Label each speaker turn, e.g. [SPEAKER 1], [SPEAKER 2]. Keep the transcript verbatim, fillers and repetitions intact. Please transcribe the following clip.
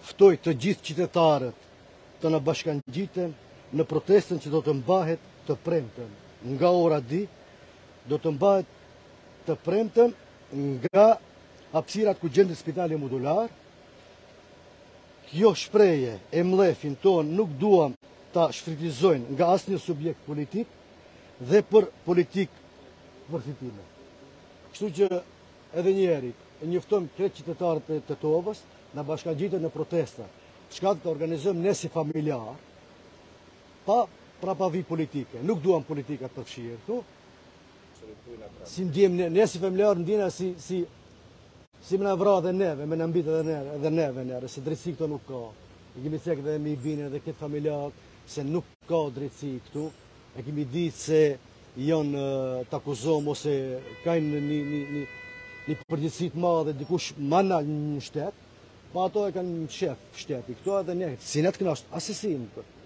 [SPEAKER 1] ftoj të gjithë qytetarët të na bashkangjiten në protestën që do të mbahet të premten. Nga ora di, do të mbahet të premten nga hapësirat ku gjendet spitali modular. Kjo shpreje e mlefin ton nuk duam ta shfrytëzojnë nga asnjë subjekt politik dhe për politik përfitime. Kështu që edhe njeri, e njoftojmë kretë qytetarët e Tetovës, na bashkangjiten në protesta, çka të organizojmë ne si familjar, pa prapavi politike. Nuk duam politikat përfshirë këtu. Si ndjem ne, ne si familjar ndjena si si si më na vra dhe neve, me na mbit edhe neve, edhe neve nere, se drejtësi këto nuk ka. E kemi cek dhe me i binin edhe këtë familjar, se nuk ka drejtësi këtu. E kemi ditë se janë të akuzom ose kajnë një, një, një, një përgjithësi të madhe, dikush manal në shtet, pa ato e kanë shef shteti. Këto edhe ne, si ne të knasht, asesin.